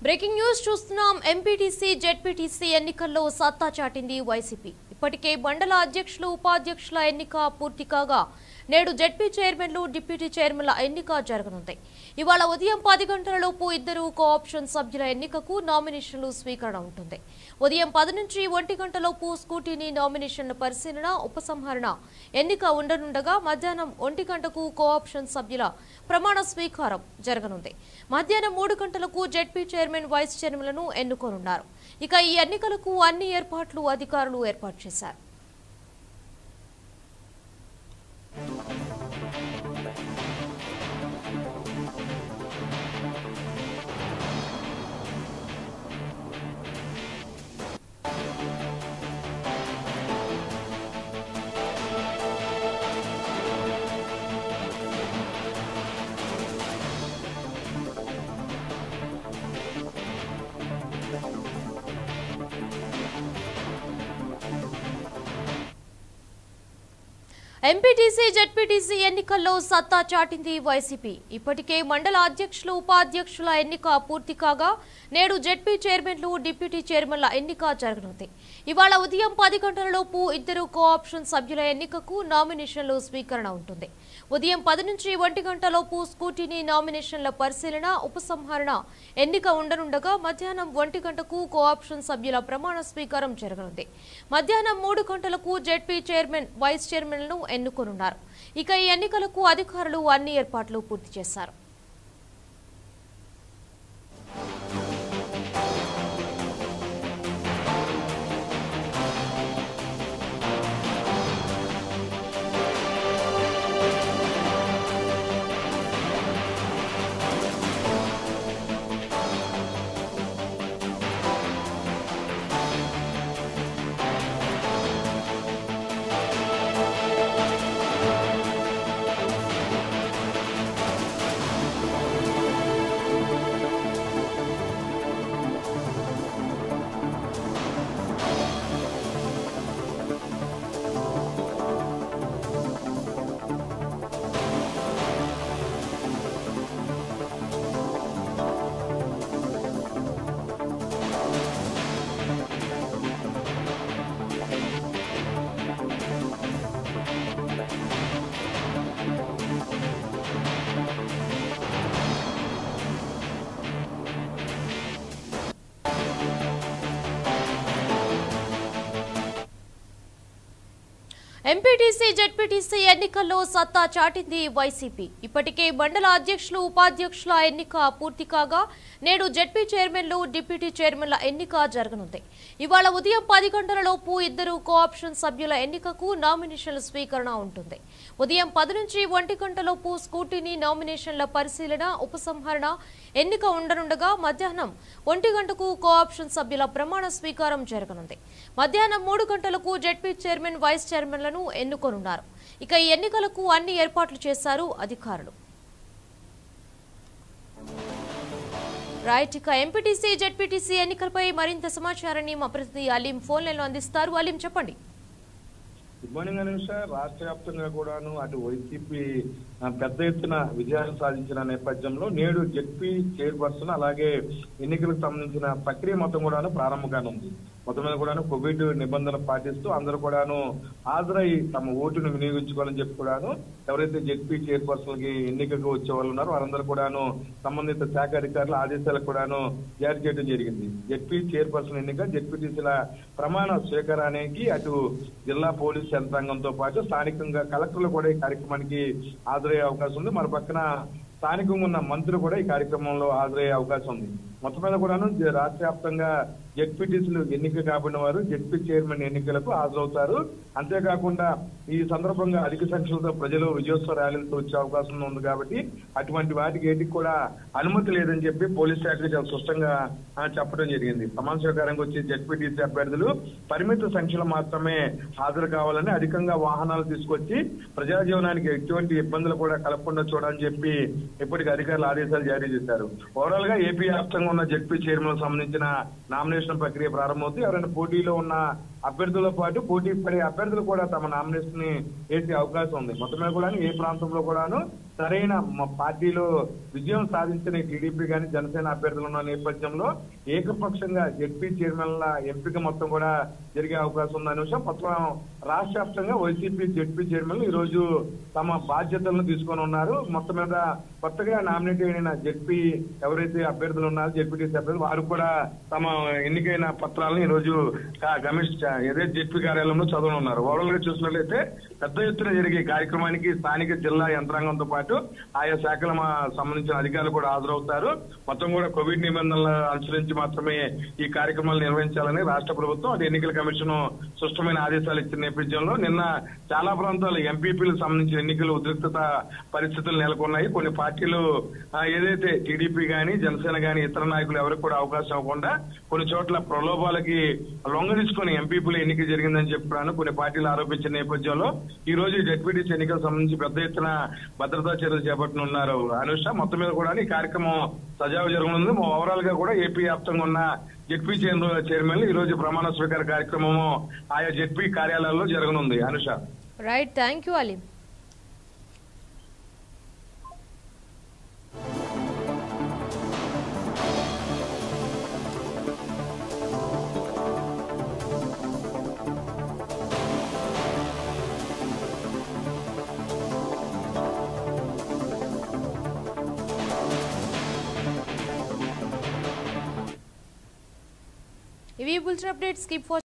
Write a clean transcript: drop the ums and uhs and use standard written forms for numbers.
Breaking news చూస్తున్నాం. MPTC ZPTC ఎన్నికల్లో సత్తా చాటింది వైసీపీ. ఇప్పటికే మండల అధ్యక్షులు ఉపాధ్యక్షుల ఎన్నిక పూర్తి కాగా నేడు జెడ్పీ చైర్మన్లు డిప్యూటీ చైర్మన్ల ఎన్నిక జరగనుంది. ఇవాళ ఉదయం 10 గంటలలోపు ఇద్దరు కోఆప్షన్ సభ్యుల ఎన్నికకు నామినేషన్లు స్వీకరణ ఉంటుంది. ఉదయం 10 నుంచి 1 గంటలోపు స్కూటీని నామినేషన్ల పరిశీలన ఉపసంహరణ ఎన్నిక ఉండనుండగా మధ్యాహ్నం 1 గంటకు కోఆప్షన్ సభ్యుల ప్రమాణ స్వీకారం జరగనుంది. మధ్యాహ్నం 3 గంటలకు జెడ్పీ చైర్మన్ వైస్ చైర్మన్లను ఎన్నుకోనున్నారు. ఇక ఈ ఎన్నికలకు అన్ని ఏర్పాట్లు అధికారులు ఏర్పాటు చేశారు. ఎంపీటీసీ జెడ్పీటీసీ ఎన్నికల్లో సత్తా చాటింది వైసీపీ. ఇప్పటికే మండల అధ్యక్షులు ఉపాధ్యక్షుల ఎన్నిక పూర్తి కాగా నేడు జెడ్పీ చైర్మన్లు డిప్యూటీ చైర్మన్ల ఎన్నిక జరగనుంది. ఇవాళ ఉదయం 10 గంటలలోపు ఇద్దరు కోఆప్షన్ సభ్యుల ఎన్నికకు నామినేషన్లు స్వీకరణ ఉంటుంది. ఉదయం 10 నుంచి 1 గంటలోపు స్కూటీని నామినేషన్ల పరిశీలన ఉపసంహరణ ఎన్నిక ఉండనుండగా మధ్యాహ్నం 1 గంటకు కోఆప్షన్ సభ్యుల ప్రమాణ స్వీకారం జరగనుంది. మధ్యాహ్నం 3 గంటలకు జెడ్పీ చైర్మన్ వైస్ చైర్మన్లను ఎన్నుకోనున్నారు. ఇక ఈ ఎన్నికలకు అధికారులు అన్ని ఏర్పాట్లు పూర్తి చేశారు. ఎంపీటీసీ జెడ్పీటీసీ ఎన్నికల్లో సత్తా చాటింది వైసీపీ. ఇప్పటికే మండల అధ్యక్షులు ఉపాధ్యక్షుల ఎన్నిక పూర్తి కాగా నేడు జెడ్పీ చైర్మన్లు డిప్యూటీ చైర్మన్ల ఎన్నిక జరగనుంది. ఇవాళ ఉదయం 10 గంటలలోపు ఇద్దరు కోఆప్షన్ సభ్యుల ఎన్నికకు నామినేషన్ల స్వీకరణ ఉంటుంది. ఉదయం 10 నుంచి 1 గంటలోపు స్కూటీని నామినేషన్ల పరిశీలన ఉపసంహరణ ఎన్నిక ఉండనుండగా మధ్యాహ్నం 1 గంటకు కోఆప్షన్ సభ్యుల ప్రమాణ స్వీకారం జరగనుంది. మధ్యాహ్నం 3 గంటలకు జెడ్పీ చైర్మన్ వైస్ చైర్మన్లను ఎన్నుకోనున్నారు. ఇక ఈ ఎన్నికలకు అన్ని ఏర్పాట్లు చేశారు అధికారులు. రైట్, ఇక ఎంపీటీసీ జెడ్పీటీసీ ఎన్నికలపై మరింత సమాచారాన్ని మా ప్రతినిధి అలీం ఫోన్ లైన్ లో అందిస్తారు. అలీం, చెప్పండి. Good morning Anusha. రాష్ట్ర వ్యాప్తంగా కూడాను అటు వైసీపీ పెద్ద ఎత్తున విజయాలు సాధించిన నేపథ్యంలో నేడు జెడ్పీ చైర్పర్సన్ అలాగే ఎన్నికలకు సంబంధించిన ప్రక్రియ మొత్తం కూడాను ప్రారంభం కానుంది. మొత్తం మీద కూడాను కోవిడ్ నిబంధనలు పాటిస్తూ అందరూ కూడాను హాజరై తమ ఓటును వినియోగించుకోవాలని చెప్పి కూడాను ఎవరైతే జెడ్పీ చైర్పర్సన్ కి ఎన్నికకు వచ్చే వాళ్ళు ఉన్నారో వారందరూ కూడాను సంబంధిత శాఖ అధికారుల ఆదేశాలకు కూడాను జారీ చేయడం జరిగింది. జెడ్పీ చైర్పర్సన్ ఎన్నిక జెడ్పీటీసీల ప్రమాణ స్వీకారానికి అటు జిల్లా పోలీసు యంత్రాంగంతో పాటు స్థానికంగా కలెక్టర్లు కూడా ఈ కార్యక్రమానికి హాజరయ్యే అవకాశం ఉంది. మరో పక్కన స్థానికంగా ఉన్న మంత్రులు కూడా ఈ కార్యక్రమంలో హాజరయ్యే అవకాశం ఉంది. మొత్తం మీద కూడాను రాష్ట్ర వ్యాప్తంగా జెడ్పీటీసీలు ఎన్నిక కాబడిన వారు జెడ్పీ చైర్మన్ ఎన్నికలకు హాజరవుతారు. అంతేకాకుండా ఈ సందర్భంగా అధిక సంఖ్యలో ప్రజలు విజయోత్సవ ర్యాలీలతో వచ్చే అవకాశం ఉంది కాబట్టి అటువంటి వాటికి ఏటికి కూడా అనుమతి లేదని చెప్పి పోలీస్ శాఖ చాలా స్పష్టంగా చెప్పడం జరిగింది. ప్రమాణ స్వీకారానికి వచ్చే జెడ్పీటీసీ అభ్యర్థులు పరిమిత సంఖ్యలో మాత్రమే హాజరు కావాలని, అధికంగా వాహనాలు తీసుకొచ్చి ప్రజాజీవనానికి ఎటువంటి ఇబ్బందులు కూడా కలగకుండా చూడాలని చెప్పి ఇప్పటికి అధికారులు ఆదేశాలు జారీ చేశారు. ఓవరాల్ గా ఏపీ వ్యాప్తంగా ఉన్న జెడ్పీ చైర్మన్ సంబంధించిన నామినేషన్ ప్రక్రియ ప్రారంభమవుతుంది. ఎవరైనా పోటీలో ఉన్న అభ్యర్థులతో పాటు పోటీ పడే అభ్యర్థులు కూడా తమ నామినేషన్ ని వేసే అవకాశం ఉంది. మొత్తమే కూడా ఏ ప్రాంతంలో కూడాను సరైన పార్టీలో విజయం సాధించిన టీడీపీ కానీ జనసేన అభ్యర్థులు ఉన్న నేపథ్యంలో ఏకపక్షంగా జెడ్పీ చైర్మన్ల ఎంపిక మొత్తం కూడా జరిగే అవకాశం ఉందనే విషయం మొత్తం రాష్ట్ర వ్యాప్తంగా వైసీపీ జెడ్పీ చైర్మన్లు ఈ రోజు తమ బాధ్యతలను తీసుకొని ఉన్నారు. మొత్తం మీద కొత్తగా నామినేట్ అయిన జెడ్పీ ఎవరైతే అభ్యర్థులు ఉన్నారో జెడ్పీటీసీ అభ్యర్థులు వారు కూడా తమ ఎన్నికైన పత్రాలను ఈ రోజు ఏదైతే జెడ్పీ కార్యాలయంలో చదవనున్నారు. ఓవరాల్ గా చూసినట్లయితే పెద్ద ఎత్తున జరిగే కార్యక్రమానికి స్థానిక జిల్లా యంత్రాంగంతో పాటు ఆయా శాఖల సంబంధించిన అధికారులు కూడా హాజరవుతారు. మొత్తం కూడా కోవిడ్ నిబంధనలు అనుసరించి మాత్రమే ఈ కార్యక్రమాలు నిర్వహించాలని రాష్ట్ర ప్రభుత్వం అది ఎన్నికల కమిషన్ స్పష్టమైన ఆదేశాలు ఇచ్చిన నేపథ్యంలో నిన్న చాలా ప్రాంతాలు ఎంపీపీలకు సంబంధించిన ఎన్నికలు ఉద్రిక్తత పరిస్థితులు నెలకొన్నాయి. కొన్ని పార్టీలు ఏదైతే టీడీపీ గాని జనసేన గాని ఇతర నాయకులు ఎవరికి కూడా అవకాశం ఇవ్వకుండా కొన్ని చోట్ల ప్రలోభాలకి లొంగదీసుకొని ఎంపీపీలు ఎన్నిక జరిగిందని చెప్పాను కొన్ని పార్టీలు ఆరోపించిన నేపథ్యంలో ఈ రోజు జెడ్పీటీసీ ఎన్నికలకు సంబంధించి పెద్ద ఎత్తున భద్రతా చర్యలు చేపట్టనున్నారు. అనుష మొత్తం మీద కూడా ఈ కార్యక్రమం సజావు జరగనుంది. ఓవరాల్ గా కూడా ఏపీ వ్యాప్తంగా ఉన్న జెడ్పీ చైర్మన్లు ఈ రోజు ప్రమాణ స్వీకార కార్యక్రమము ఆయా జెడ్పీ కార్యాలయాల్లో జరగనుంది. Anusha right, thank you Aleem. ఇవి బులెటిన్ అప్డేట్స్. Keep watching.